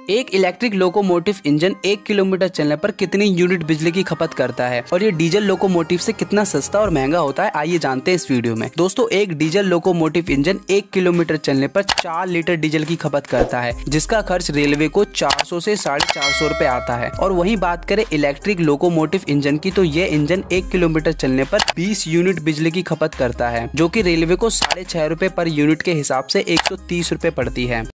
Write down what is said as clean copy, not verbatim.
एक electric locomotive engine 1 kilometre चलने पर कितनी यूनिट बिजली की खपत करता है और ये डीजल लोकोमोटिव से कितना सस्ता और महंगा होता है, आइए जानते हैं इस वीडियो में। दोस्तों, एक डीजल लोकोमोटिव इंजन 1 किलोमीटर चलने पर 4 लीटर डीजल की खपत करता है, जिसका खर्च रेलवे को 400 से 450 रुपए आता है। और वहीं बात करें इलेक्ट्रिक लोकोमोटिव इंजन की, तो ये इंजन 1 किलोमीटर चलने पर 20 यूनिट बिजली की खपत करता है, जो कि रेलवे को 6.5 रुपए पर यूनिट के हिसाब से 130 रुपए पड़ती है।